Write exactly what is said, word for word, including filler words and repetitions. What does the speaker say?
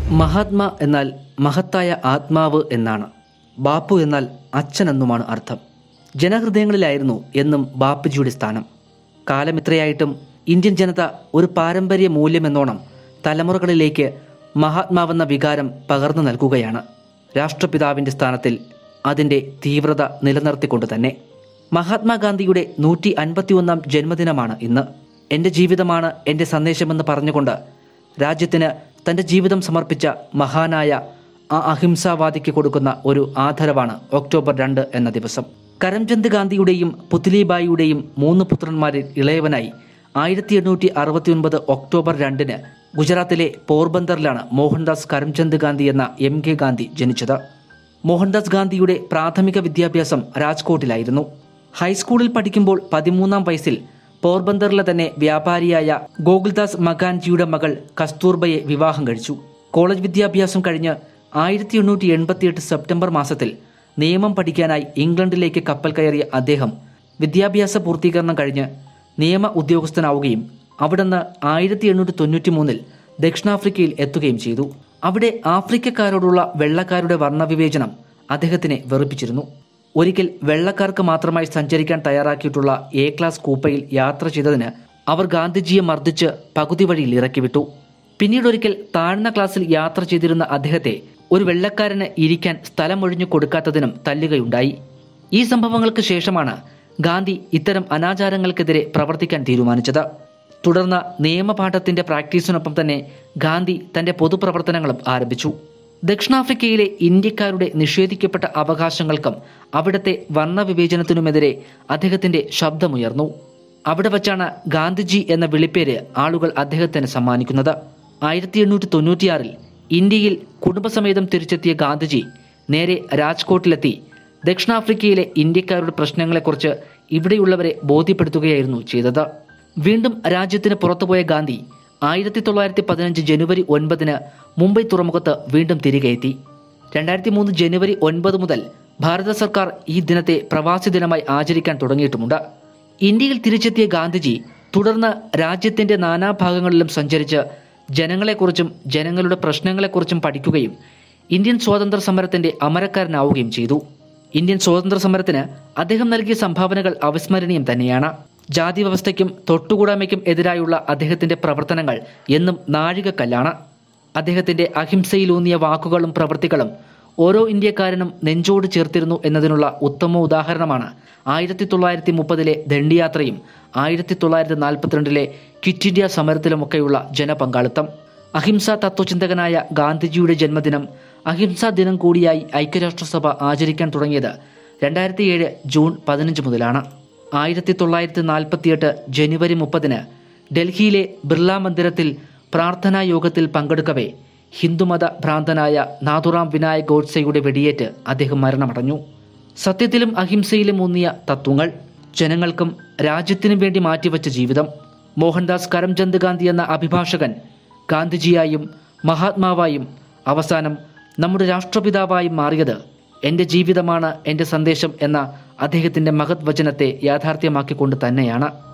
മഹാത്മാ എന്നാൽ മഹത്തായ ആത്മാവ് എന്നാണ്. ബാപ്പു എന്നാൽ അച്ഛനെന്നുമാണ് അർത്ഥം. ജനഹൃദയങ്ങളിലായിരുന്നു എന്നും ബാപ്പുജിയുടെ സ്ഥാനം. കാലമിത്രയായിട്ടും ഇന്ത്യൻ ജനത ഒരു പാരമ്പര്യ മൂല്യമെന്നോണം തലമുറകളിലേക്ക് മഹാത്മാവെന്ന വികാരം പകർന്നു നൽകുകയാണ്. രാഷ്ട്രപിതാവിൻ്റെ സ്ഥാനത്തിൽ അതിൻ്റെ തീവ്രത നിലനിർത്തിക്കൊണ്ട് തന്നെ. മഹാത്മാഗാന്ധിയുടെ നൂറ്റി അൻപത്തി ഒന്നാം ജന്മദിനമാണ് ഇന്ന്. എൻ്റെ ജീവിതമാണ് എൻ്റെ സന്ദേശമെന്ന് പറഞ്ഞുകൊണ്ട് രാജ്യത്തിന് തൻ്റെ ജീവിതം സമർപ്പിച്ച മഹാനായ ആ അഹിംസാവാദിക്ക് കൊടുക്കുന്ന ഒരു ആദരവാണ് ഒക്ടോബർ രണ്ട് എന്ന ദിവസം. കരംചന്ദ് ഗാന്ധിയുടെയും പുത്ലിബായിയുടെയും മൂന്ന് പുത്രന്മാരിൽ ഇളയവനായി ആയിരത്തി എണ്ണൂറ്റി അറുപത്തി ഒൻപത് ഒക്ടോബർ രണ്ടിന് ഗുജറാത്തിലെ പോർബന്തറിലാണ് മോഹൻദാസ് കരംചന്ദ് ഗാന്ധി എന്ന എം കെ ഗാന്ധി ജനിച്ചത്. മോഹൻദാസ് ഗാന്ധിയുടെ പ്രാഥമിക വിദ്യാഭ്യാസം രാജ്കോട്ടിലായിരുന്നു. ഹൈസ്കൂളിൽ പഠിക്കുമ്പോൾ പതിമൂന്നാം വയസ്സിൽ പോർബന്തറിലെ തന്നെ വ്യാപാരിയായ ഗോകുൽദാസ് മകാൻജിയുടെ മകൾ കസ്തൂർബയെ വിവാഹം കഴിച്ചു. കോളേജ് വിദ്യാഭ്യാസം കഴിഞ്ഞ് ആയിരത്തി എണ്ണൂറ്റി എൺപത്തിയെട്ട് സെപ്റ്റംബർ മാസത്തിൽ നിയമം പഠിക്കാനായി ഇംഗ്ലണ്ടിലേക്ക് കപ്പൽ കയറിയ അദ്ദേഹം വിദ്യാഭ്യാസ പൂർത്തീകരണം കഴിഞ്ഞ് നിയമ ഉദ്യോഗസ്ഥനാവുകയും അവിടുന്ന് ആയിരത്തി എണ്ണൂറ്റി തൊണ്ണൂറ്റി മൂന്നിൽ ദക്ഷിണാഫ്രിക്കയിൽ എത്തുകയും ചെയ്തു. അവിടെ ആഫ്രിക്കക്കാരോടുള്ള വെള്ളക്കാരുടെ വർണ്ണവിവേചനം അദ്ദേഹത്തിനെ വെറുപ്പിച്ചിരുന്നു. ഒരിക്കൽ വെള്ളക്കാർക്ക് മാത്രമായി സഞ്ചരിക്കാൻ തയ്യാറാക്കിയിട്ടുള്ള എ ക്ലാസ് കൂപ്പയിൽ യാത്ര ചെയ്തതിന് അവർ ഗാന്ധിജിയെ മർദ്ദിച്ച് പകുതി വഴിയിൽ ഇറക്കിവിട്ടു. പിന്നീടൊരിക്കൽ താഴ്ന്ന ക്ലാസ്സിൽ യാത്ര ചെയ്തിരുന്ന അദ്ദേഹത്തെ ഒരു വെള്ളക്കാരന് ഇരിക്കാൻ സ്ഥലമൊഴിഞ്ഞു കൊടുക്കാത്തതിനും തല്ലുകയുണ്ടായി. ഈ സംഭവങ്ങൾക്ക് ശേഷമാണ് ഗാന്ധി ഇത്തരം അനാചാരങ്ങൾക്കെതിരെ പ്രവർത്തിക്കാൻ തീരുമാനിച്ചത്. തുടർന്ന് നിയമപാഠത്തിന്റെ പ്രാക്ടീസിനൊപ്പം തന്നെ ഗാന്ധി തന്റെ പൊതുപ്രവർത്തനങ്ങളും ആരംഭിച്ചു. ദക്ഷിണാഫ്രിക്കയിലെ ഇന്ത്യക്കാരുടെ നിഷേധിക്കപ്പെട്ട അവകാശങ്ങൾക്കും അവിടുത്തെ വർണ്ണവിവേചനത്തിനുമെതിരെ അദ്ദേഹത്തിന്റെ ശബ്ദമുയർന്നു. അവിടെ വച്ചാണ് ഗാന്ധിജി എന്ന വിളിപ്പേര് ആളുകൾ അദ്ദേഹത്തിന് സമ്മാനിക്കുന്നത്. ആയിരത്തി എണ്ണൂറ്റി തൊണ്ണൂറ്റിയാറിൽ ഇന്ത്യയിൽ കുടുംബസമേതം തിരിച്ചെത്തിയ ഗാന്ധിജി നേരെ രാജ്കോട്ടിലെത്തി ദക്ഷിണാഫ്രിക്കയിലെ ഇന്ത്യക്കാരുടെ പ്രശ്നങ്ങളെക്കുറിച്ച് ഇവിടെയുള്ളവരെ ബോധ്യപ്പെടുത്തുകയായിരുന്നു ചെയ്തത്. വീണ്ടും രാജ്യത്തിന് പുറത്തുപോയ ഗാന്ധി ആയിരത്തി തൊള്ളായിരത്തി പതിനഞ്ച് ജനുവരി ഒൻപതിന് മുംബൈ തുറമുഖത്ത് വീണ്ടും തിരികെ എത്തി. രണ്ടായിരത്തി മൂന്ന് ജനുവരി ഒൻപത് മുതൽ ഭാരത സർക്കാർ ഈ ദിനത്തെ പ്രവാസി ദിനമായി ആചരിക്കാൻ തുടങ്ങിയിട്ടുമുണ്ട്. ഇന്ത്യയിൽ തിരിച്ചെത്തിയ ഗാന്ധിജി തുടർന്ന് രാജ്യത്തിന്റെ നാനാഭാഗങ്ങളിലും സഞ്ചരിച്ച് ജനങ്ങളെക്കുറിച്ചും ജനങ്ങളുടെ പ്രശ്നങ്ങളെക്കുറിച്ചും പഠിക്കുകയും ഇന്ത്യൻ സ്വാതന്ത്ര്യ സമരത്തിന്റെ അമരക്കാരനാവുകയും ചെയ്തു. ഇന്ത്യൻ സ്വാതന്ത്ര്യ സമരത്തിന് അദ്ദേഹം നൽകിയ സംഭാവനകൾ അവിസ്മരണീയം തന്നെയാണ്. ജാതി വ്യവസ്ഥയ്ക്കും തൊട്ടുകൂടായ്മയ്ക്കും എതിരായുള്ള അദ്ദേഹത്തിന്റെ പ്രവർത്തനങ്ങൾ എന്നും നാഴികക്കല്ലാണ്. അദ്ദേഹത്തിന്റെ അഹിംസയിലൂന്നിയ വാക്കുകളും പ്രവൃത്തികളും ഓരോ ഇന്ത്യക്കാരനും നെഞ്ചോട് ചേർത്തിരുന്നു എന്നതിനുള്ള ഉത്തമ ഉദാഹരണമാണ് ആയിരത്തി തൊള്ളായിരത്തി മുപ്പതിലെ ദണ്ഡിയാത്രയും ആയിരത്തി തൊള്ളായിരത്തി നാൽപ്പത്തിരണ്ടിലെ ക്വിറ്റ് ഇന്ത്യ സമരത്തിലുമൊക്കെയുള്ള ജനപങ്കാളിത്തം. അഹിംസാ തത്വചിന്തകനായ ഗാന്ധിജിയുടെ ജന്മദിനം അഹിംസാ ദിനം കൂടിയായി ഐക്യരാഷ്ട്രസഭ ആചരിക്കാൻ തുടങ്ങിയത് രണ്ടായിരത്തി ഏഴ് ജൂൺ പതിനഞ്ച് മുതലാണ്. ആയിരത്തി തൊള്ളായിരത്തി നാൽപ്പത്തിയെട്ട് ജനുവരി മുപ്പതിന് ഡൽഹിയിലെ ബിർള മന്ദിരത്തിൽ പ്രാർത്ഥനാ യോഗത്തിൽ പങ്കെടുക്കവേ ഹിന്ദുമത ഭ്രാന്തനായ നാഥുറാം വിനായക് ഗോഡ്സെയുടെ വെടിയേറ്റ് അദ്ദേഹം മരണമടഞ്ഞു. സത്യത്തിലും അഹിംസയിലും ഊന്നിയ തത്വങ്ങൾ, ജനങ്ങൾക്കും രാജ്യത്തിനും വേണ്ടി മാറ്റിവെച്ച ജീവിതം. മോഹൻദാസ് കരംചന്ദ് ഗാന്ധി എന്ന അഭിഭാഷകൻ ഗാന്ധിജിയായും മഹാത്മാവായും അവസാനം നമ്മുടെ രാഷ്ട്രപിതാവായും മാറിയത് എൻ്റെ ജീവിതമാണ് എൻ്റെ സന്ദേശം എന്ന അദ്ദേഹത്തിൻ്റെ മഹത് വചനത്തെ യാഥാർത്ഥ്യമാക്കിക്കൊണ്ട് തന്നെയാണ്.